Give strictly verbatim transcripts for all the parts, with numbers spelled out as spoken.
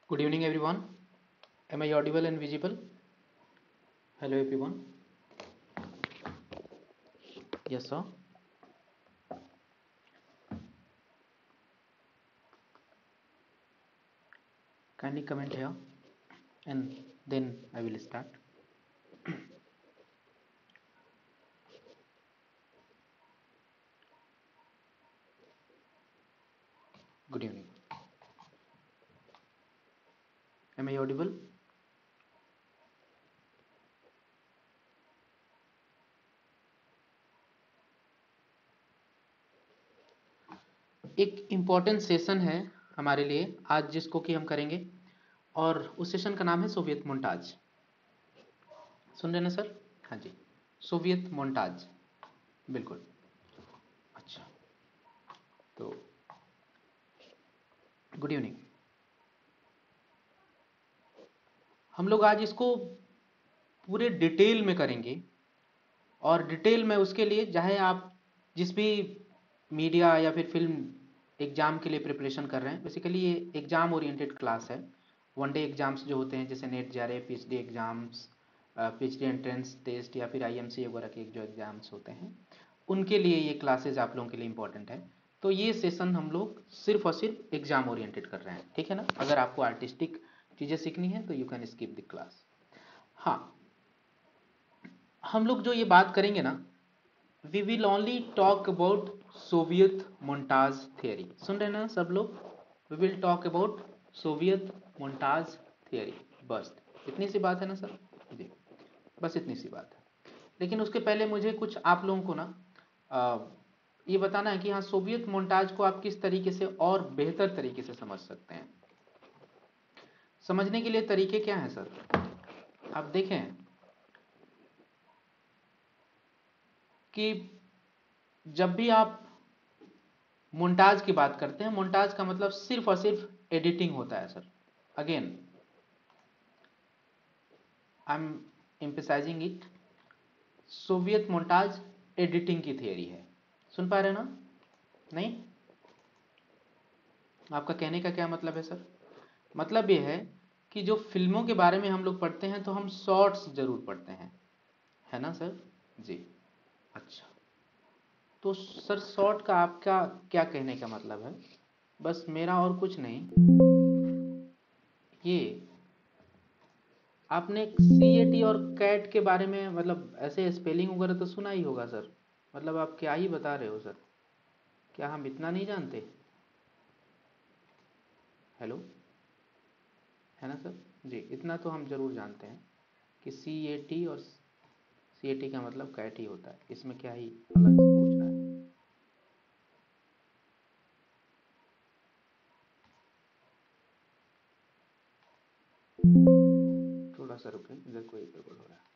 Good evening, everyone. Am I audible and visible? Hello, everyone. Yes, sir. Kindly comment here and then I will start. Good evening. Am I audible? एक important session है हमारे लिए आज जिसको कि हम करेंगे और उस सेशन का नाम है सोवियत मोन्टाज। सुन रहे ना सर? हाँ जी, सोवियत मोन्टाज। बिल्कुल। अच्छा, तो गुड इवनिंग। हम लोग आज इसको पूरे डिटेल में करेंगे और डिटेल में उसके लिए चाहे आप जिस भी मीडिया या फिर फिल्म एग्जाम के लिए प्रिपरेशन कर रहे हैं, बेसिकली ये एग्जाम ओरिएंटेड क्लास है। वन डे एग्जाम्स जो होते हैं जैसे नेट जा रहे PhD exams, PhD entrance test या फिर आईएमसी वगैरह के जो एग्जाम्स होते हैं उनके लिए ये क्लासेज आप लोगों के लिए इंपॉर्टेंट है। तो ये सेशन हम लोग सिर्फ और सिर्फ एग्जाम ओरिएंटेड कर रहे हैं, ठीक है ना। अगर आपको आर्टिस्टिक चीज़ें सीखनी है तो you can skip the class. हाँ, हम लोग जो ये बात करेंगे ना, we will only talk about Soviet montage theory. सुन रहे ना सब लोग? We will talk about Soviet montage theory. बस इतनी सी बात है ना सर जी, बस इतनी सी बात है। लेकिन उसके पहले मुझे कुछ आप लोगों को ना आ, ये बताना है कि हाँ सोवियत मोन्टाज को आप किस तरीके से और बेहतर तरीके से समझ सकते हैं। समझने के लिए तरीके क्या हैं सर? आप देखें कि जब भी आप मोन्टाज की बात करते हैं, मोन्टाज का मतलब सिर्फ और सिर्फ एडिटिंग होता है sir. Again I am emphasising it, Soviet montage editing की थियरी है। सुन पा रहे ना? नहीं? आपका कहने का क्या मतलब है सर? मतलब यह है कि जो फिल्मों के बारे में हम लोग पढ़ते हैं तो हम शॉर्ट्स जरूर पढ़ते हैं, है ना सर जी। अच्छा, तो सर शॉर्ट का आपका क्या कहने का मतलब है? बस मेरा और कुछ नहीं, ये आपने सी ए टी और कैट के बारे में मतलब ऐसे स्पेलिंग वगैरह तो सुना ही होगा सर। मतलब आप क्या ही बता रहे हो सर, क्या हम इतना नहीं जानते? हेलो, है ना सर जी, इतना तो हम जरूर जानते हैं कि सी ए टी और सी ए टी का मतलब कैट ही होता है, इसमें क्या ही अलग से पूछना है। थोड़ा सा रुके, इधर कोई गड़बड़ हो रहा है।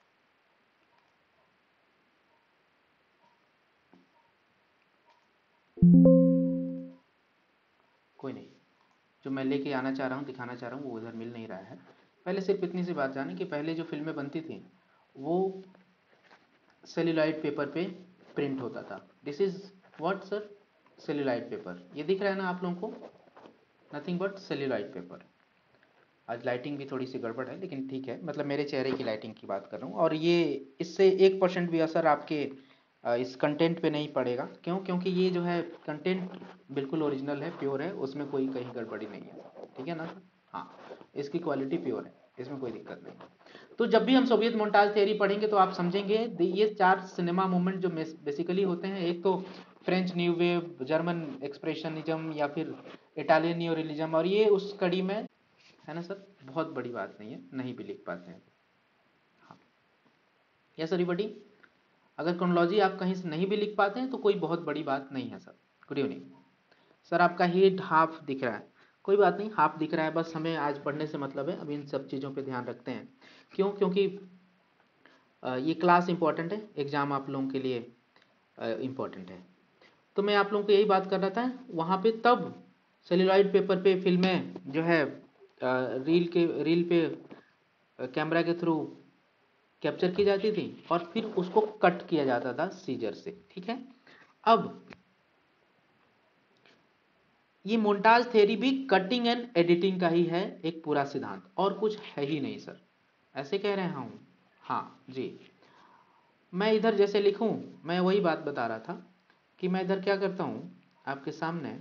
कोई नहीं, जो मैं लेके आना चाह रहा हूँ दिखाना चाह रहा हूँ वो उधर मिल नहीं रहा है। पहले सिर्फ इतनी सी बात जाने कि पहले जो फिल्में बनती थी वो सेल्यूलाइड पेपर पे प्रिंट होता था। This is what sir? Celluloid paper. ये दिख रहा है ना आप लोगों को? Nothing but celluloid paper. आज लाइटिंग भी थोड़ी सी गड़बड़ है लेकिन ठीक है, मतलब मेरे चेहरे की लाइटिंग की बात कर रहा हूँ। और ये इससे एक परसेंट भी असर आपके अ, इस कंटेंट पे नहीं पड़ेगा। क्यों? क्योंकि ये जो है कंटेंट बिल्कुल ओरिजिनल है, प्योर है, उसमें कोई कहीं गड़बड़ी नहीं है, ठीक है ना सर? हाँ, इसकी क्वालिटी प्योर है, इसमें कोई दिक्कत नहीं है। तो जब भी हम सोवियत मोन्टाज थ्योरी पढ़ेंगे तो आप समझेंगे ये चार सिनेमा मूवमेंट जो बेसिकली होते हैं, एक तो French New Wave, German expressionism या फिर इटालियन न्यूरियलिज्म, और ये उस कड़ी में है ना सर। बहुत बड़ी बात नहीं है, नहीं भी लिख पाते हैं। हाँ, यस एवरीबॉडी, अगर क्रोनोलॉजी आप कहीं से नहीं भी लिख पाते हैं तो कोई बहुत बड़ी बात नहीं है सर। गुड इवनिंग सर, आपका हेड हाफ दिख रहा है, कोई बात नहीं, हाफ दिख रहा है, बस हमें आज पढ़ने से मतलब है। अब इन सब चीज़ों पे ध्यान रखते हैं। क्यों? क्योंकि अ, ये क्लास इंपॉर्टेंट है, एग्जाम आप लोगों के लिए इम्पोर्टेंट है। तो मैं आप लोगों को यही बात कर रहा था, वहाँ पे तब सेल्यूलॉइड पेपर पे फिल्में जो है रील के रील पे कैमरा के थ्रू कैप्चर की जाती थी और फिर उसको कट किया जाता था सीजर से, ठीक है। अब ये मोन्टाज थ्योरी भी कटिंग एंड एडिटिंग का ही है एक पूरा सिद्धांत, और कुछ है ही नहीं सर। ऐसे कह रहे हैं हम? हाँ जी। मैं इधर जैसे लिखूं, मैं वही बात बता रहा था कि मैं इधर क्या करता हूं, आपके सामने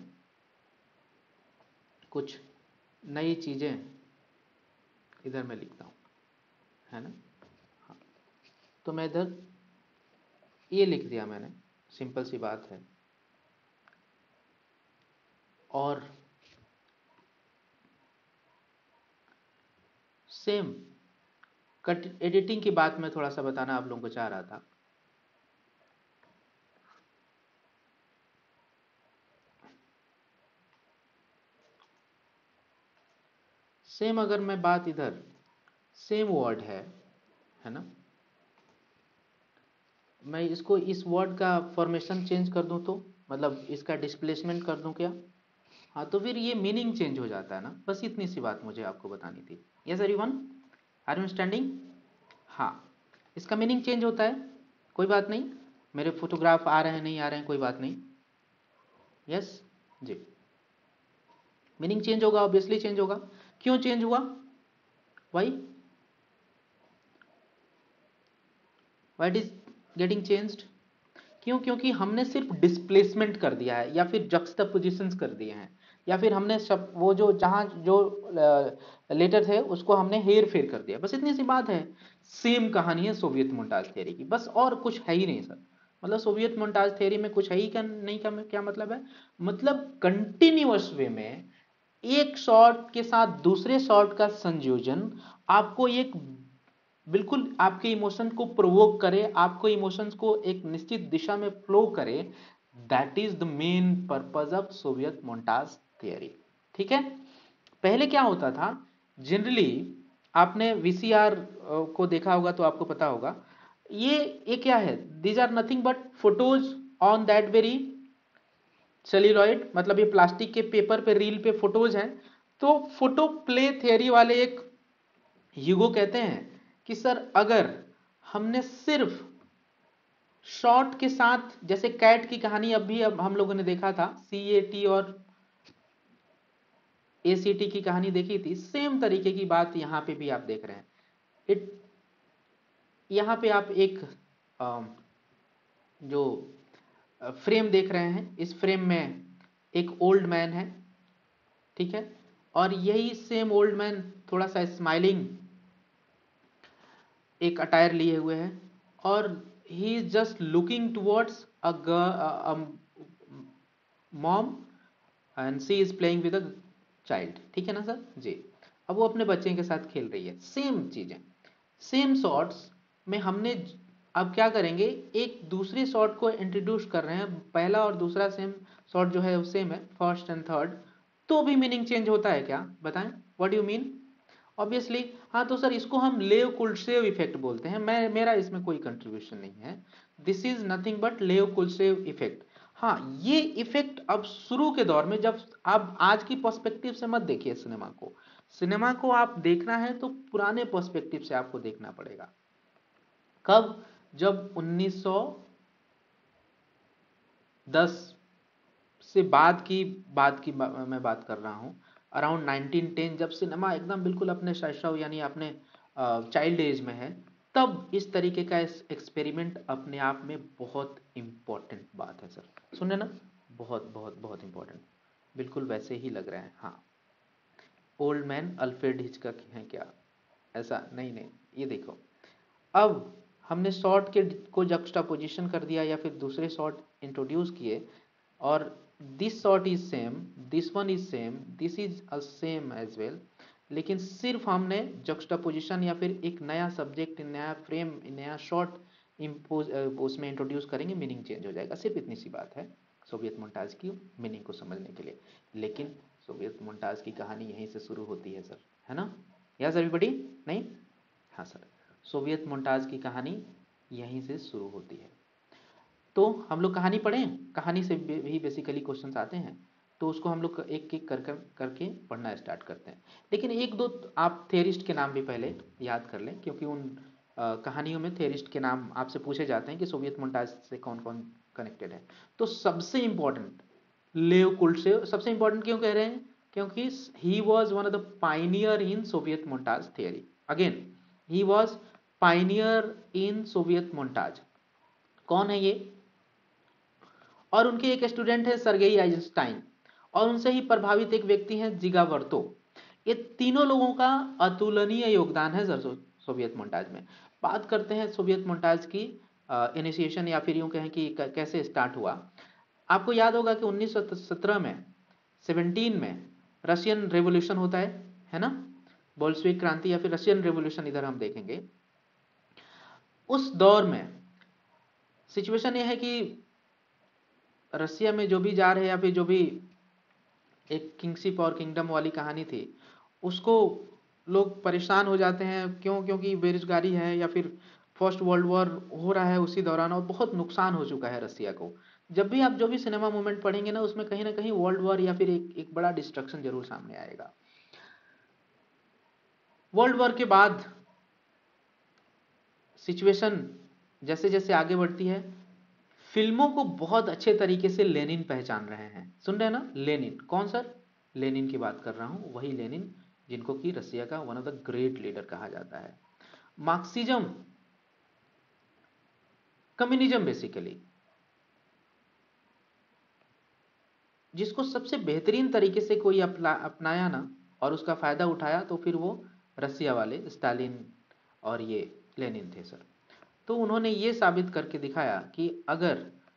कुछ नई चीजें इधर मैं लिखता हूं, है ना। हाँ, तो मैं इधर ये लिख दिया मैंने, सिंपल सी बात है। और सेम कट एडिटिंग की बात मैं थोड़ा सा बताना आप लोगों को चाह रहा था। सेम अगर मैं बात इधर, सेम वर्ड है है ना, मैं इसको इस वर्ड का फॉर्मेशन चेंज कर दूं तो, मतलब इसका डिस्प्लेसमेंट कर दूं क्या, हाँ तो फिर ये मीनिंग चेंज हो जाता है ना। बस इतनी सी बात मुझे आपको बतानी थी। Yes everyone, are you understanding? हाँ, इसका मीनिंग चेंज होता है, कोई बात नहीं। मेरे फोटोग्राफ आ रहे हैं नहीं आ रहे हैं कोई बात नहीं। यस जी, मीनिंग चेंज होगा, ऑब्वियसली चेंज होगा। क्यों चेंज हुआ? Why why it is getting changed? क्यों? क्योंकि हमने सिर्फ डिस्प्लेसमेंट कर दिया है, या फिर जक्सटापोजिशंस कर दिए हैं, या फिर हमने सब वो जो जहां जो लेटर थे उसको हमने हेर फेर कर दिया, बस इतनी सी बात है। सेम कहानी है सोवियत मोन्टाज थ्योरी की, बस और कुछ है ही नहीं सर। मतलब सोवियत मोन्टाज थ्योरी में कुछ है ही क्या नहीं, का क्या मतलब है, मतलब कंटिन्यूअस वे में एक शॉट के साथ दूसरे शॉट का संयोजन आपको एक बिल्कुल आपके इमोशन को प्रोवोक करे, आपको इमोशंस को एक निश्चित दिशा में फ्लो करे। That is the main purpose of Soviet montage theory. ठीक है। पहले क्या होता था, जनरली आपने वीसीआर को देखा होगा तो आपको पता होगा, ये ये क्या है, these are nothing but photos on that very celluloid, मतलब ये प्लास्टिक के पेपर पे रील पे फोटोज हैं। तो फोटो प्ले थियरी वाले एक ह्यूगो कहते हैं कि सर अगर हमने सिर्फ शॉट के साथ, जैसे कैट की कहानी अब भी अब हम लोगों ने देखा था, सी ए टी और ए सी टी की कहानी देखी थी, सेम तरीके की बात यहां पे भी आप देख रहे हैं। इट यहां पे आप एक आ, जो फ्रेम देख रहे हैं, इस फ्रेम में एक ओल्ड मैन है, ठीक है, और यही सेम ओल्ड मैन थोड़ा सा स्माइलिंग एक अटायर लिए हुए है, और he is just looking towards a mom and she is playing with a child, ठीक है ना सर जी। अब वो अपने बच्चे के साथ खेल रही है, सेम चीजें, सेम शॉट्स में हमने अब क्या करेंगे, एक दूसरे शॉट को इंट्रोड्यूस कर रहे हैं, पहला और दूसरा सेम शॉट जो है वो सेम है, फर्स्ट एंड थर्ड, तो भी मीनिंग चेंज होता है क्या, बताएं, व्हाट यू मीन? ऑब्वियसली हाँ, तो सर इसको हम लेव कुलसेव इफेक्ट बोलते हैं, मैं मेरा इसमें कोई कंट्रीब्यूशन नहीं है। दिस इज नथिंग बट लेव कुलसेव इफेक्ट। हाँ, ये इफेक्ट अब शुरू के दौर में, जब आप आज की पर्सपेक्टिव से मत देखिए सिनेमा को, सिनेमा को आप देखना है तो पुराने पर्सपेक्टिव से आपको देखना पड़ेगा। कब? जब उन्नीस सौ दस से बाद की बात की बा, मैं बात कर रहा हूं, अराउंड नाइनटीन टेन, जब सिनेमा एकदम बिल्कुल अपने शैशव यानी अपने चाइल्ड एज में है, तब इस तरीके का एक्सपेरिमेंट अपने आप में बहुत इंपॉर्टेंट बात है सर, सुने ना, बहुत बहुत बहुत इंपॉर्टेंट, बिल्कुल वैसे ही लग रहा है। हाँ, ओल्ड मैन अल्फ्रेड हिचकॉक है क्या? ऐसा नहीं नहीं, ये देखो, अब हमने शॉर्ट के को जक्स्टापोजिशन कर दिया या फिर दूसरे शॉर्ट इंट्रोड्यूस किए, और this shot is same, this one is same, this is a same as well, लेकिन सिर्फ हमने जक्स्टापोजिशन या फिर एक नया सब्जेक्ट, नया फ्रेम, नया शॉर्ट इम्पोज उसमें इंट्रोड्यूस करेंगे, मीनिंग चेंज हो जाएगा, सिर्फ इतनी सी बात है सोवियत मोन्टाज की मीनिंग को समझने के लिए। लेकिन सोवियत मोन्टाज की कहानी यहीं से शुरू होती है सर, है ना? Yes everybody? नहीं? हाँ सर, सोवियत मोन्टाज की कहानी यहीं से शुरू होती है। तो हम लोग कहानी पढ़ें, कहानी से भी बेसिकली क्वेश्चंस आते हैं, तो उसको हम लोग एक एक कर कर करके पढ़ना स्टार्ट करते हैं। लेकिन एक दो आप थेरिस्ट के नाम भी पहले याद कर लें, क्योंकि उन आ, कहानियों में थेरिस्ट के नाम आपसे पूछे जाते हैं कि सोवियत मोन्टाज से कौन कौन कनेक्टेड है। तो सबसे इंपॉर्टेंट लेव कुलशेव। सबसे इंपॉर्टेंट क्यों कह रहे हैं? क्योंकि he was one of the pioneer in Soviet montage theory. Again, he was pioneer in Soviet montage. कौन है ये? और उनके एक स्टूडेंट है सर्गेई आइंस्टाइन, और उनसे ही प्रभावित एक व्यक्ति है जिगावर्तो। ये तीनों लोगों का अतुलनीय योगदान है सोवियत मोन्टाज में। बात करते हैं सोवियत मोन्टाज की इनिशिएशन, या फिर यूं कहें कि कैसे स्टार्ट हुआ। आपको याद होगा कि उन्नीस सौ सत्रह में सत्रह में रशियन रेवोल्यूशन होता है है ना, बोल्शेविक क्रांति या फिर रशियन रेवोल्यूशन, इधर हम देखेंगे। उस दौर में सिचुएशन यह है कि रसिया में जो भी जा रहे या फिर जो भी एक किंगशिप और किंगडम वाली कहानी थी, उसको लोग परेशान हो जाते हैं। क्यों? क्योंकि बेरोजगारी है, या फिर फर्स्ट वर्ल्ड वॉर हो रहा है उसी दौरान, और बहुत नुकसान हो चुका है रसिया को। जब भी आप जो भी सिनेमा मूवमेंट पढ़ेंगे ना, उसमें कहीं ना कहीं वर्ल्ड वॉर या फिर एक, एक बड़ा डिस्ट्रक्शन जरूर सामने आएगा। वर्ल्ड वॉर के बाद सिचुएशन जैसे जैसे आगे बढ़ती है, फिल्मों को बहुत अच्छे तरीके से लेनिन पहचान रहे हैं। सुन रहे हैं ना? लेनिन कौन सर? लेनिन की बात कर रहा हूं, वही लेनिन जिनको कि रसिया का one of the great leader कहा जाता है। मार्क्सिज्म, कम्युनिज्म बेसिकली, जिसको सबसे बेहतरीन तरीके से कोई अपना अपनाया ना और उसका फायदा उठाया, तो फिर वो रसिया वाले स्टालिन और ये लेनिन थे सर। तो उन्होंने ये साबित करके दिखाया कि अगर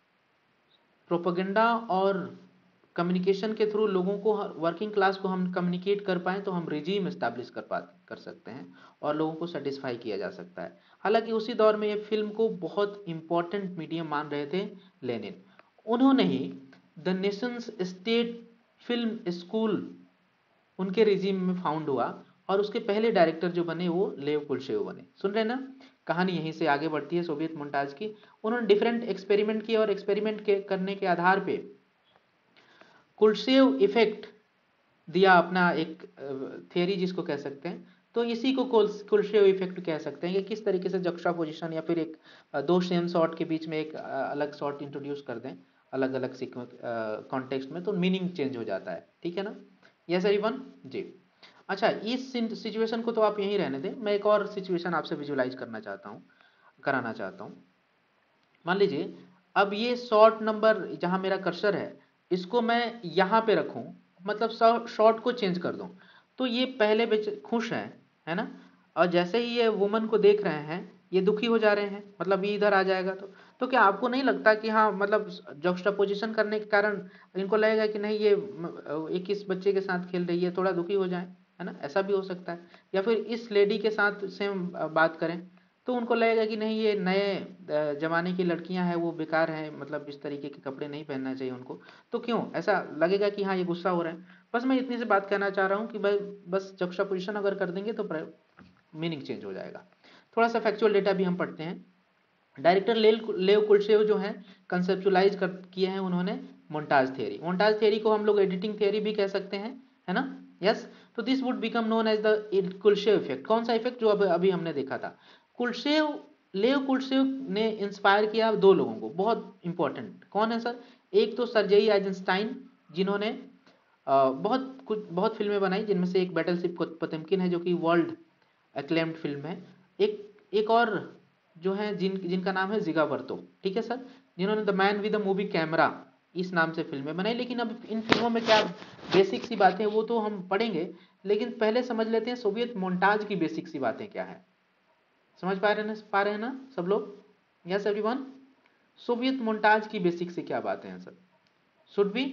प्रोपेगेंडा और कम्युनिकेशन के थ्रू लोगों को, वर्किंग क्लास को हम कम्युनिकेट कर पाएं, तो हम रिजीम एस्टैब्लिश कर पा कर सकते हैं और लोगों को सेटिस्फाई किया जा सकता है। हालांकि उसी दौर में ये फिल्म को बहुत इंपॉर्टेंट मीडियम मान रहे थे लेनिन। उन्होंने ही the nations state film school उनके रिजीम में फाउंड हुआ, और उसके पहले डायरेक्टर जो बने वो लेव कुलशेव बने। सुन रहे ना? कहानी यहीं से आगे बढ़ती है सोवियत मोन्टाज की। उन्होंने डिफरेंट एक्सपेरिमेंट किए, और एक्सपेरिमेंट के करने के आधार पे कुलशेव इफेक्ट दिया अपना एक थियरी जिसको कह सकते हैं। तो इसी को कुलशेव इफेक्ट कह सकते हैं कि किस तरीके से जक्स्टापोजिशन या फिर एक दो सेम शॉट के बीच में एक अलग शॉट इंट्रोड्यूस कर दें अलग अलग कॉन्टेक्स्ट में, तो मीनिंग चेंज हो जाता है। ठीक है ना? यस एवरीवन जी। अच्छा, इस सिचुएशन को तो आप यहीं रहने दें, मैं एक और सिचुएशन आपसे विजुलाइज करना चाहता हूँ कराना चाहता हूँ। मान लीजिए अब ये शॉट नंबर जहां मेरा कर्सर है, इसको मैं यहाँ पे रखूं, मतलब शॉट को चेंज कर दूं, तो ये पहले बेच खुश है है ना, और जैसे ही ये वुमन को देख रहे हैं ये दुखी हो जा रहे हैं, मतलब ये इधर आ जाएगा। तो तो क्या आपको नहीं लगता कि हाँ, मतलब जक्स्टापोजिशन करने के कारण इनको लगेगा कि नहीं, ये एक इस बच्चे के साथ खेल रही है, थोड़ा दुखी हो जाए, है ना? ऐसा भी हो सकता है। या फिर इस लेडी के साथ सेम बात करें, तो उनको लगेगा कि नहीं, ये नए जमाने की लड़कियां हैं, वो बेकार हैं, मतलब इस तरीके के कपड़े नहीं पहनना चाहिए उनको। तो क्यों ऐसा लगेगा कि हाँ, ये गुस्सा हो रहा है? बस मैं इतनी सी बात कहना चाह रहा हूँ कि भाई बस जक्स्टापोजिशन अगर कर देंगे तो मीनिंग चेंज हो जाएगा। थोड़ा सा फैक्चुअल डेटा भी हम पढ़ते हैं। डायरेक्टर लेव कुलशेव जो है कंसेप्चुलाइज कर किए हैं उन्होंने मोन्टाज थियरी। मोन्टाज थियरी को हम लोग एडिटिंग थियरी भी कह सकते हैं, है ना? यस। तो this would become known as the Kuleshov effect. कौन सा इफेक्ट? जो अब अभी हमने देखा था। कुलशेव लेव कुलशेव ने इंस्पायर किया दो लोगों को, बहुत इंपॉर्टेंट। कौन है सर? एक तो सर्जेई आइंस्टाइन, जिन्होंने बहुत कुछ बहुत फिल्में बनाई, जिनमें से एक बैटलशिप पोतेम्किन है जो कि वर्ल्ड एक्लेम्ड फिल्म है। एक एक और जो है जिन जिनका नाम है जिगावर्तो, ठीक है सर, जिन्होंने the man with the movie camera इस नाम से फिल्में बनाई। लेकिन अब इन फिल्मों में क्या बेसिक सी बातें वो तो हम पढ़ेंगे, लेकिन पहले समझ लेते हैं सोवियत मोन्टाज की बेसिक सी बातें क्या है। समझ पा रहे हैं पा रहे हैं ना सब लोग? Yes everyone. सोवियत मोन्टाज की बेसिक से क्या बातें हैं सर? शुड बी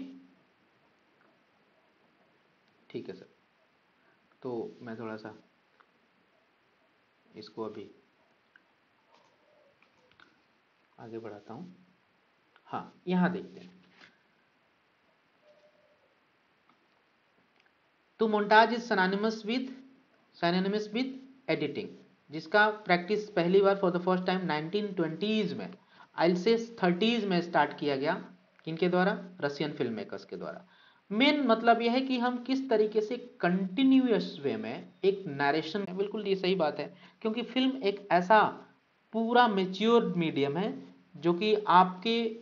ठीक है सर। तो मैं थोड़ा सा इसको अभी आगे बढ़ाता हूं। हाँ, यहां देखते हैं। तो montage is synonymous with synonymous with editing, जिसका प्रैक्टिस पहली बार for the first time nineteen twenties में, आई से थर्टीज़ में स्टार्ट किया गया। किनके द्वारा? रशियन फिल्म मेकर्स के द्वारा। मेन मतलब यह है कि हम किस तरीके से कंटिन्यूअस वे में एक नरेशन, बिल्कुल ये सही बात है, क्योंकि फिल्म एक ऐसा पूरा मेच्योर मीडियम है जो कि आपके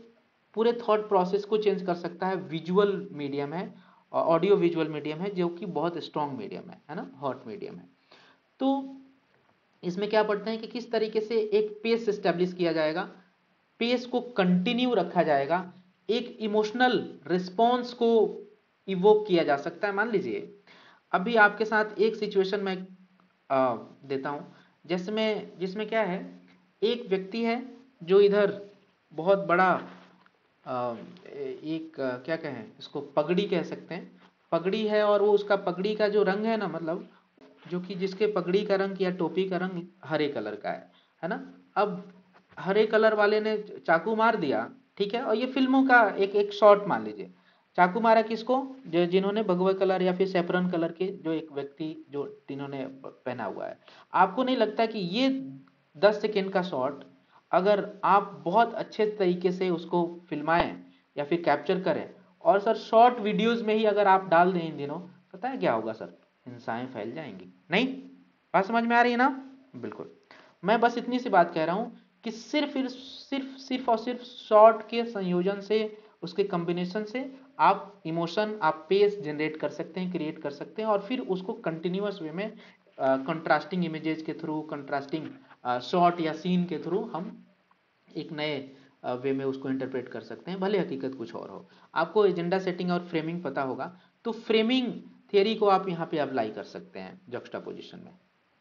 पूरे थॉट प्रोसेस को चेंज कर सकता है। विजुअल मीडियम है, ऑडियो विजुअल मीडियम है, जो कि बहुत स्ट्रॉन्ग मीडियम है है ना, हॉट मीडियम है। तो इसमें क्या पढ़ते हैं कि किस तरीके से एक पेस एस्टेब्लिश किया जाएगा, पेस को कंटिन्यू रखा जाएगा, एक इमोशनल रिस्पॉन्स को इवोक किया जा सकता है। मान लीजिए अभी आपके साथ एक सिचुएशन में आ, देता हूं, जैसे में जिसमें क्या है, एक व्यक्ति है जो इधर बहुत बड़ा आ, एक आ, क्या कहें इसको, पगड़ी कह सकते हैं, पगड़ी है, और वो उसका पगड़ी का जो रंग है ना, मतलब जो कि जिसके पगड़ी का रंग या टोपी का रंग हरे कलर का है है ना। अब हरे कलर वाले ने चाकू मार दिया, ठीक है, और ये फिल्मों का एक एक शॉट मान लीजिए, चाकू मारा किसको, जो जिन्होंने भगवा कलर या फिर सेफरन कलर के जो एक व्यक्ति जो जिन्होंने पहना हुआ है। आपको नहीं लगता कि ये दस सेकेंड का शॉट अगर आप बहुत अच्छे तरीके से उसको फिल्माएं या फिर कैप्चर करें, और सर शॉर्ट वीडियोस में ही अगर आप डाल दें इन दिनों, पता है क्या होगा सर, हिंसाएं फैल जाएंगी। नहीं, बात समझ में आ रही है ना? बिल्कुल। मैं बस इतनी सी बात कह रहा हूं कि सिर्फ सिर्फ सिर्फ और सिर्फ शॉर्ट के संयोजन से, उसके कॉम्बिनेशन से आप इमोशन, आप पेस जनरेट कर सकते हैं, क्रिएट कर सकते हैं, और फिर उसको कंटिन्यूअस वे में कंट्रास्टिंग इमेजेस के थ्रू, कंट्रास्टिंग शॉट या सीन के थ्रू हम एक नए वे में उसको इंटरप्रेट कर सकते हैं, भले हकीकत कुछ और हो। आपको एजेंडा सेटिंग और फ्रेमिंग पता होगा, तो फ्रेमिंग थियरी को आप यहाँ पे अप्लाई कर सकते हैं जक्स्टापोजिशन में।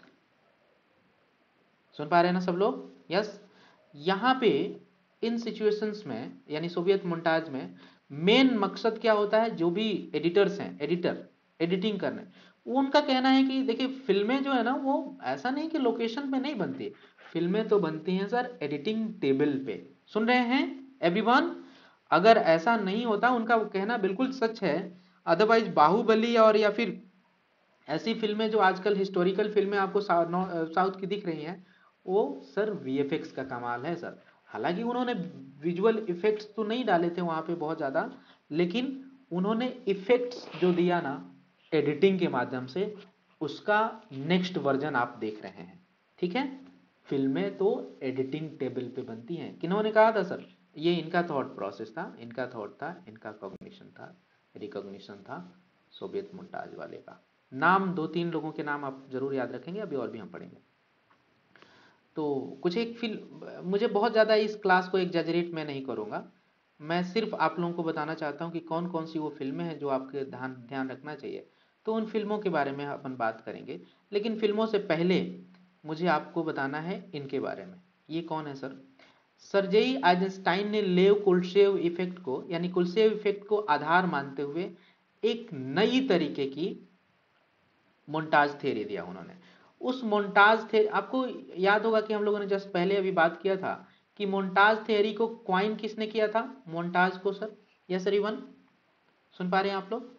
सुन पा रहे हैं ना सब लोग? यस। यहाँ पे इन सिचुएशंस में, यानी सोवियत मोन्टाज में, मेन मकसद क्या होता है, जो भी एडिटर्स हैं, एडिटर एडिटिंग करने, उनका कहना है कि देखिए फिल्में जो है ना, वो ऐसा नहीं कि लोकेशन पे नहीं बनती, फिल्में तो बनती हैं सर एडिटिंग टेबल पे। सुन रहे हैं एवरीवन? अगर ऐसा नहीं होता, उनका कहना बिल्कुल सच है, अदरवाइज बाहुबली और या फिर ऐसी फिल्में जो आजकल हिस्टोरिकल फिल्में आपको साउथ की दिख रही हैं, वो सर वीएफएक्स का कमाल है सर। हालांकि उन्होंने विजुअल इफेक्ट्स तो नहीं डाले थे वहां पे बहुत ज्यादा, लेकिन उन्होंने इफेक्ट्स जो दिया ना एडिटिंग के माध्यम से, उसका नेक्स्ट वर्जन आप देख रहे हैं। ठीक है, फिल्में तो एडिटिंग टेबल पे बनती हैं। किन्होंने कहा था सर? ये इनका थॉट प्रोसेस था, इनका थॉट था, इनका कॉग्निशन था, रिकॉग्निशन था सोवियत मोन्टाज वाले का। नाम दो तीन लोगों के नाम आप जरूर याद रखेंगे, अभी और भी हम पढ़ेंगे। तो कुछ एक फिल्म, मुझे बहुत ज़्यादा इस क्लास को एग्जैजरेट मैं नहीं करूँगा, मैं सिर्फ आप लोगों को बताना चाहता हूँ कि कौन कौन सी वो फिल्में हैं जो आपके ध्यान ध्यान रखना चाहिए। तो उन फिल्मों के बारे में अपन बात करेंगे, लेकिन फिल्मों से पहले मुझे आपको बताना है इनके बारे में। ये कौन है सर? सर्जेई आइजनस्टाइन ने लेव कुलशेव इफेक्ट को, यानी कुलशेव इफेक्ट को आधार मानते हुए एक नई तरीके की मोन्टाज थ्योरी दिया उन्होंने। उस मोन्टाज थे, आपको याद होगा कि हम लोगों ने जस्ट पहले अभी बात किया था कि मोन्टाज थ्योरी को क्वाइन किसने किया था, मोन्टाज को सर? यस एवरीवन, सुन पा रहे हैं आप लोग?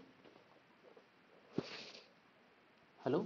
हेलो,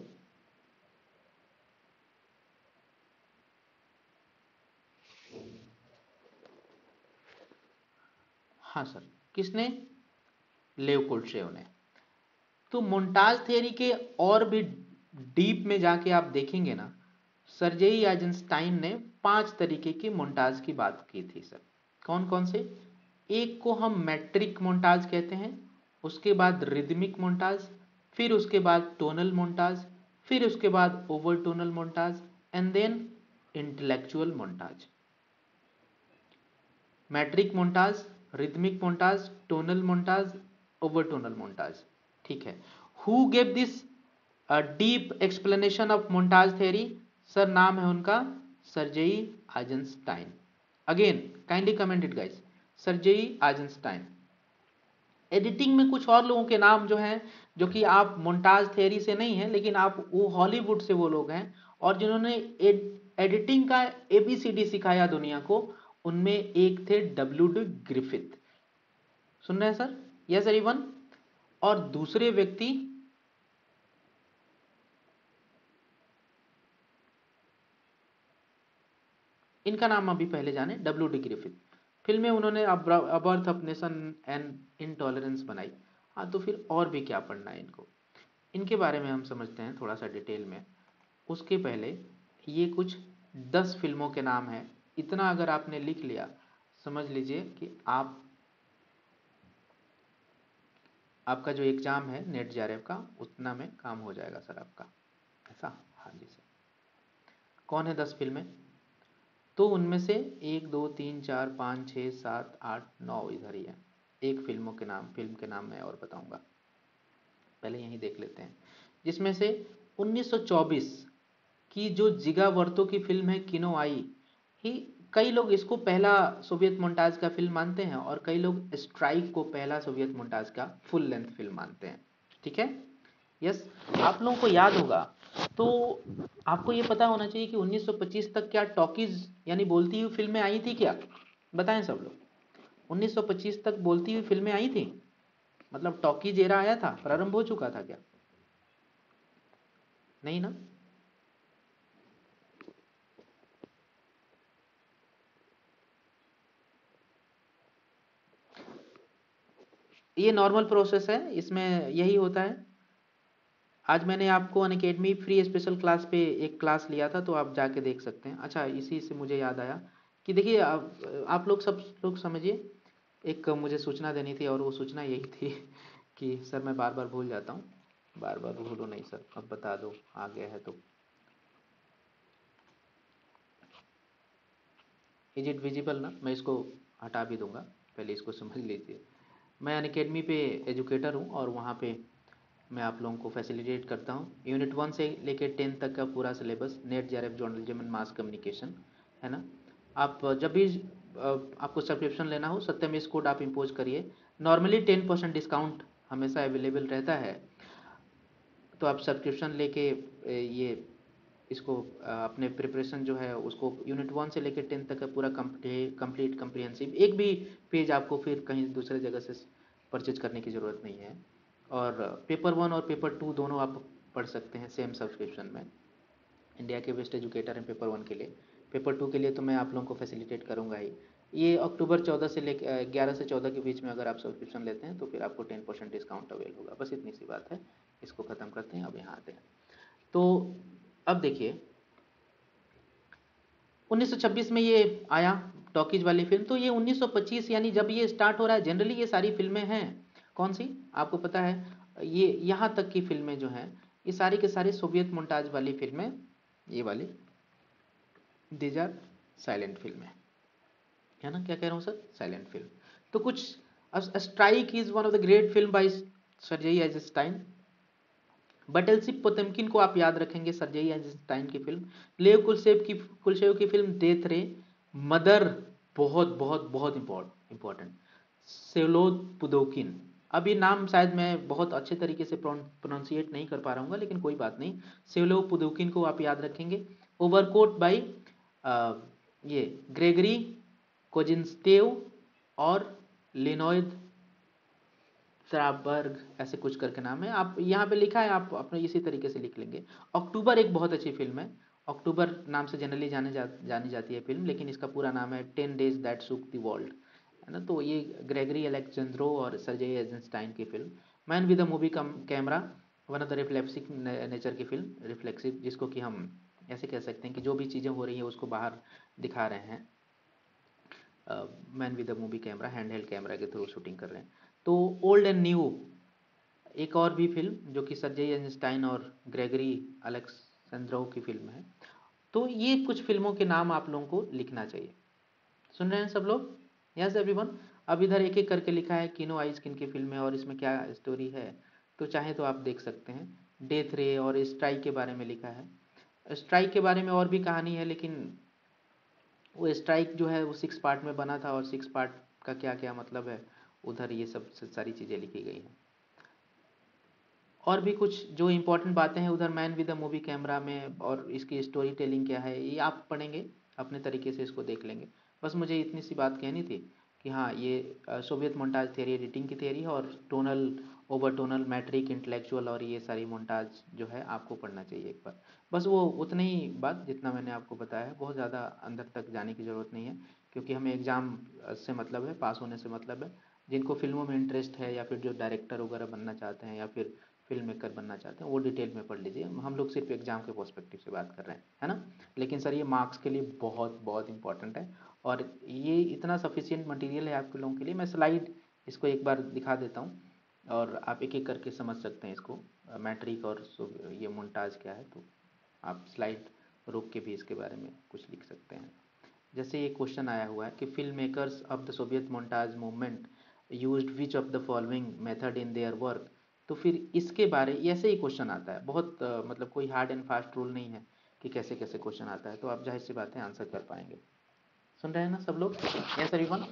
हाँ सर, किसने? लेव कोल्शेव ने। तो मोन्टाज थ्योरी के और भी डीप में जाके आप देखेंगे ना, सर्जेई आइजनस्टाइन ने पांच तरीके की मोन्टाज की बात की थी सर। कौन कौन से? एक को हम मैट्रिक मोन्टाज कहते हैं, उसके बाद रिदमिक मोन्टाज, फिर उसके बाद टोनल मोन्टाज, फिर उसके बाद over tonal montage, and then intellectual montage. Metric montage, rhythmic montage, tonal montage, over tonal montage. ठीक है, who gave this deep explanation of montage theory? Sir नाम है उनका Sergei Eisenstein. Again kindly comment it guys, Sergei Eisenstein. Editing में कुछ और लोगों के नाम जो हैं, जो कि आप मोन्टाज थ्योरी से नहीं है, लेकिन आप वो हॉलीवुड से वो लोग हैं, और जिन्होंने एडिटिंग का एबीसीडी सिखाया दुनिया को, उनमें एक थे डब्ल्यू डी ग्रिफिथ। सुन रहे हैं सर? Yes everyone. और दूसरे व्यक्ति, इनका नाम अभी पहले जाने, डब्ल्यू डी ग्रिफिथ। फिल्में उन्होंने a birth of nation and intolerance बनाई। हाँ, तो फिर और भी क्या पढ़ना है इनको, इनके बारे में हम समझते हैं थोड़ा सा डिटेल में। उसके पहले ये कुछ दस फिल्मों के नाम हैं, इतना अगर आपने लिख लिया, समझ लीजिए कि आप आपका जो एग्ज़ाम है नेट जेआरएफ का उतना में काम हो जाएगा सर आपका, ऐसा? हाँ जी सर। कौन है दस फिल्में? तो उनमें से एक दो तीन चार पाँच छः सात आठ नौ इधर ही है। एक फिल्मों के नाम फिल्म के नाम मैं और बताऊंगा, पहले यहीं देख लेते हैं। जिसमें से उन्नीस सौ चौबीस की जो जिगा वर्तो की फिल्म है किनो आई, ही कई लोग इसको पहला सोवियत मोन्टाज का फिल्म मानते हैं और कई लोग स्ट्राइक को पहला सोवियत मोन्टाज का फुल लेंथ फिल्म मानते हैं। ठीक है, यस। आप लोगों को याद होगा, तो आपको ये पता होना चाहिए कि उन्नीस सौ पच्चीस तक क्या टॉकीज यानी बोलती हुई फिल्में आई थी क्या? बताएं सब लोग, उन्नीस सौ पच्चीस तक बोलती हुई फिल्में आई थी? मतलब टॉकीज एरा आया था, प्रारंभ हो चुका था क्या? नहीं ना? ये नॉर्मल प्रोसेस है, इसमें यही होता है। आज मैंने आपको अनअकैडमी फ्री स्पेशल क्लास पे एक क्लास लिया था, तो आप जाके देख सकते हैं। अच्छा, इसी से मुझे याद आया कि देखिए आप, आप लोग सब लोग समझिए, एक मुझे सूचना देनी थी और वो सूचना यही थी कि सर मैं बार बार भूल जाता हूँ, बार बार भूलो नहीं सर, अब बता दो आ गया है तो। इज इट विजिबल ना? मैं इसको हटा भी दूंगा, पहले इसको समझ लीजिए। मैं अनअकैडमी पे एजुकेटर हूँ और वहाँ पे मैं आप लोगों को फैसिलिटेट करता हूँ। यूनिट वन से लेकर टेंथ तक का पूरा syllabus, NET JRF journalism and mass communication, है ना? आप जब भी आपको सब्सक्रिप्शन लेना हो, सत्यम इस कोड आप इम्पोज करिए। नॉर्मली टेन परसेंट डिस्काउंट हमेशा अवेलेबल रहता है, तो आप सब्सक्रिप्शन लेके ये इसको अपने प्रिपरेशन जो है उसको यूनिट वन से लेकर टेंथ तक का पूरा कंप्लीट कम्प्रीहेंसिव, एक भी पेज आपको फिर कहीं दूसरे जगह से परचेज करने की ज़रूरत नहीं है। और पेपर वन और पेपर टू दोनों आप पढ़ सकते हैं सेम सब्सक्रिप्शन में। इंडिया के बेस्ट एजुकेटर हैं पेपर वन के लिए, पेपर टू के लिए तो मैं आप लोगों को फैसिलिटेट करूँगा ही। ये अक्टूबर चौदह से लेकर ग्यारह से चौदह के बीच में अगर आप सब्सक्रिप्शन लेते हैं तो फिर आपको टेन परसेंट डिस्काउंट अवेल होगा। बस इतनी सी बात है, इसको ख़त्म करते हैं, अब यहाँ आते हैं। तो अब देखिए उन्नीस सौ छब्बीस में ये आया टॉकीज वाली फिल्म, तो ये उन्नीस सौ पच्चीस यानी जब ये स्टार्ट हो रहा है, जनरली ये सारी फिल्में हैं कौन सी आपको पता है? ये यहाँ तक की फिल्में जो हैं ये सारी के सारी सोवियत मोन्टाज वाली फिल्में, ये वाली दीज आर साइलेंट फिल्में, है ना? क्या कह रहा हूँ सर? Silent film. तो कुछ, strike is one of the great film by Sergei Eisenstein. Battleship Potemkin को आप याद रखेंगे, सर्जेई आइजनस्टाइन की फिल्म। लेव कुलसेव की कुलशेव की फिल्म डेथ रे। मदर, बहुत बहुत बहुत इंपॉर्टेंट, सेवलोद पुदोकिन। अब ये नाम शायद मैं बहुत अच्छे तरीके से प्रोनाउंसिएट नहीं कर पा रहा हूँ, लेकिन कोई बात नहीं, सेवलोद पुदोकिन को आप याद रखेंगे। ओवरकोट बाई ये ग्रेगरी कोजिन्स्टेव और लिनोइड स्ट्रासबर्ग, ऐसे कुछ करके नाम है, आप यहाँ पे लिखा है, आप अपने इसी तरीके से लिख लेंगे। अक्टूबर एक बहुत अच्छी फिल्म है, अक्टूबर नाम से जनरली जाने जा, जानी जाती है फिल्म, लेकिन इसका पूरा नाम है ten days that shook the world, है ना? तो ये ग्रेगरी अलेक्जेंड्रो और सर्जेई आइजनस्टाइन की film. Man with the movie camera, one of the reflexive nature की फिल्म, रिफ्लेक्सिव जिसको कि हम ऐसे कह सकते हैं कि जो भी चीज़ें हो रही हैं उसको बाहर दिखा रहे हैं। Man with the movie camera, hand held camera के थ्रू शूटिंग कर रहे हैं। तो ओल्ड एंड न्यू एक और भी फिल्म जो कि सर्जेई आइजनस्टाइन और ग्रेगरी अलेक्जेंड्रोव की फिल्म है। तो ये कुछ फिल्मों के नाम आप लोगों को लिखना चाहिए। सुन रहे हैं सब लोग? Yes everyone. अब इधर एक एक करके लिखा है किनो आइज किन की फिल्म है और इसमें क्या स्टोरी है, तो चाहे तो आप देख सकते हैं। डेथ रे और स्ट्राइक के बारे में लिखा है। स्ट्राइक के बारे में और भी कहानी है, लेकिन वो स्ट्राइक जो है वो सिक्स पार्ट में बना था और सिक्स पार्ट का क्या क्या मतलब है, उधर ये सब सारी चीज़ें लिखी गई हैं। और भी कुछ जो इम्पोर्टेंट बातें हैं उधर man with the movie camera में, और इसकी स्टोरी टेलिंग क्या है ये आप पढ़ेंगे अपने तरीके से, इसको देख लेंगे। बस मुझे इतनी सी बात कहनी थी कि हाँ, ये सोवियत मोन्टाज थ्योरी, एडिटिंग की थ्योरी और tonal, over tonal, metric, intellectual और ये सारी मोन्टाज जो है आपको पढ़ना चाहिए एक बार। बस वो उतना ही बात जितना मैंने आपको बताया है, बहुत ज़्यादा अंदर तक जाने की ज़रूरत नहीं है, क्योंकि हमें एग्ज़ाम से मतलब है, पास होने से मतलब है। जिनको फिल्मों में इंटरेस्ट है या फिर जो डायरेक्टर वगैरह बनना चाहते हैं या फिर फिल्म मेकर बनना चाहते हैं वो डिटेल में पढ़ लीजिए। हम लोग सिर्फ एग्जाम के पर्सपेक्टिव से बात कर रहे हैं, है ना? लेकिन सर ये मार्क्स के लिए बहुत बहुत इंपॉर्टेंट है, और ये इतना सफिशिएंट मटेरियल है आपके लोगों के लिए। मैं स्लाइड इसको एक बार दिखा देता हूँ, और आप एक एक करके समझ सकते हैं इसको, मैट्रिक और सो- ये मोन्टाज क्या है। तो आप स्लाइड रोक के भी इसके बारे में कुछ लिख सकते हैं। जैसे ये क्वेश्चन आया हुआ है कि film makers of the Soviet montage movement used which of the following method in their work. तो फिर इसके बारे ऐसे ही क्वेश्चन आता है, बहुत अ, मतलब कोई हार्ड एंड फास्ट रूल नहीं है कि कैसे कैसे क्वेश्चन आता है, तो आप जाहिर सी बातें आंसर कर पाएंगे। सुन रहे हैं ना सब लोग? Yes everyone.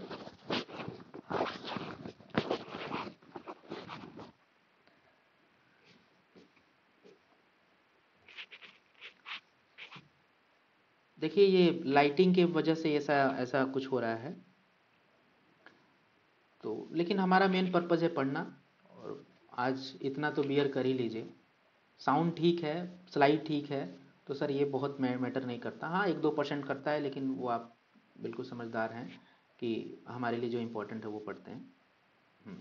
देखिए ये लाइटिंग के वजह से ऐसा ऐसा कुछ हो रहा है, तो लेकिन हमारा मेन पर्पज़ है पढ़ना, और आज इतना तो बियर कर ही लीजिए। साउंड ठीक है, स्लाइड ठीक है, तो सर ये बहुत मैटर नहीं करता। हाँ एक दो परसेंट करता है, लेकिन वो आप बिल्कुल समझदार हैं कि हमारे लिए जो इम्पोर्टेंट है वो पढ़ते हैं।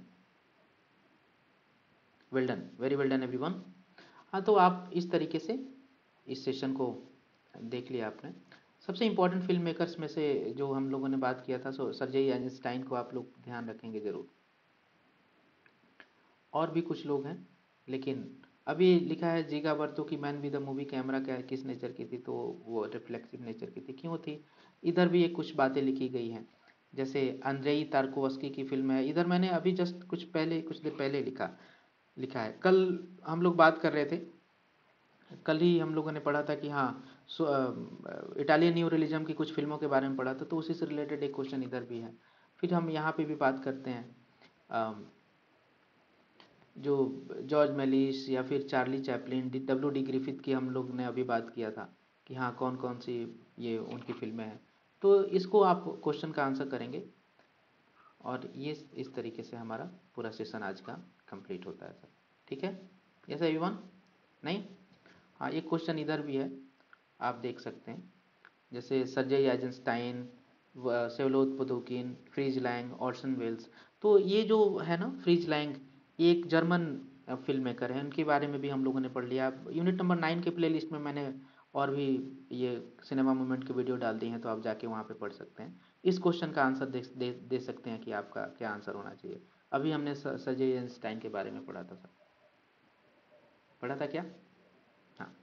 Well done, very well done everyone. हाँ तो आप इस तरीके से इस सेशन को देख लिया आपने। सबसे इम्पोर्टेंट फिल्म मेकर्स में से जो हम लोगों ने बात किया था, सो सर्जेई आइंस्टाइन को आप लोग ध्यान रखेंगे ज़रूर। और भी कुछ लोग हैं, लेकिन अभी लिखा है जीगा बर्तो की man with the movie camera क्या किस नेचर की थी, तो वो रिफ्लेक्सिव नेचर की थी। क्यों थी? इधर भी एक कुछ बातें लिखी गई हैं। जैसे अंद्रेई तार्कोवस्की की फिल्म है, इधर मैंने अभी जस्ट कुछ पहले कुछ देर पहले लिखा लिखा है। कल हम लोग बात कर रहे थे, कल ही हम लोगों ने पढ़ा था कि हाँ इटालियन न्यू रियलिज्म की कुछ फिल्मों के बारे में पढ़ा था, तो उसी से रिलेटेड एक क्वेश्चन इधर भी है। फिर हम यहाँ पे भी बात करते हैं, अम, जो जॉर्ज मेलिस या फिर Charlie Chaplin, W D Griffith की हम लोग ने अभी बात किया था कि हाँ कौन कौन सी ये उनकी फिल्में हैं। तो इसको आप क्वेश्चन का आंसर करेंगे, और ये इस तरीके से हमारा पूरा सेशन आज का कंप्लीट होता है सर। ठीक है? Yes everyone? नहीं? हाँ एक क्वेश्चन इधर भी है, आप देख सकते हैं। जैसे Sergei Eisenstein, Vsevolod Pudovkin, Fritz Lang, Orson Welles. तो ये जो है ना फ्रीज लैंग, एक जर्मन फिल्म मेकर है, उनके बारे में भी हम लोगों ने पढ़ लिया। यूनिट नंबर नाइन के प्ले लिस्ट में मैंने और भी ये सिनेमा मूवमेंट की वीडियो डाल दी हैं, तो आप जाके वहाँ पे पढ़ सकते हैं। इस क्वेश्चन का आंसर दे, दे, दे सकते हैं कि आपका क्या आंसर होना चाहिए। अभी हमने सर्जेई आइंस्टाइन के बारे में पढ़ा था सर, पढ़ा था क्या? हाँ।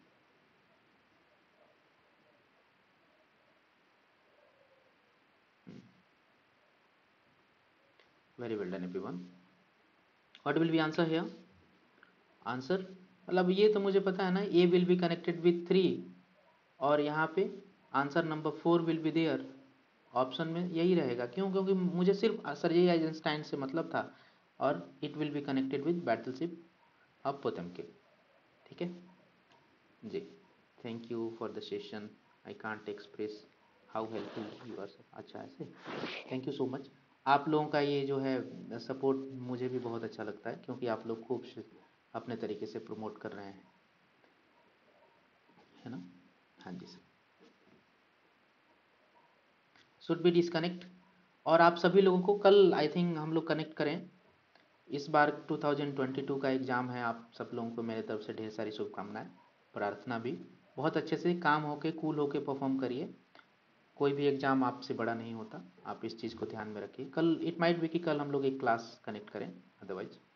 Very well done everyone. What will be answer here? Answer मतलब ये तो मुझे पता है ना, A will be connected with three, और यहाँ पे answer number four will be there. Option में यही रहेगा। क्यों? क्योंकि मुझे सिर्फ सर्जेई आइजनस्टाइन से मतलब था, और it will be connected with battleship of Potemkin. ठीक है जी। Thank you for the session, I can't express how helpful you are sir. अच्छा ऐसे, थैंक यू सो मच। आप लोगों का ये जो है सपोर्ट मुझे भी बहुत अच्छा लगता है, क्योंकि आप लोग खूब अपने तरीके से प्रमोट कर रहे हैं, है ना? हाँ जी सर। Should be disconnect. और आप सभी लोगों को कल आई थिंक हम लोग कनेक्ट करें। इस बार टू थाउजेंड ट्वेंटी टू का एग्ज़ाम है, आप सब लोगों को मेरे तरफ से ढेर सारी शुभकामनाएं, प्रार्थना भी। बहुत अच्छे से काम होके कूल होके परफॉर्म करिए। कोई भी एग्ज़ाम आपसे बड़ा नहीं होता, आप इस चीज़ को ध्यान में रखिए। कल इट माइट बी कि कल हम लोग एक क्लास कनेक्ट करें, अदरवाइज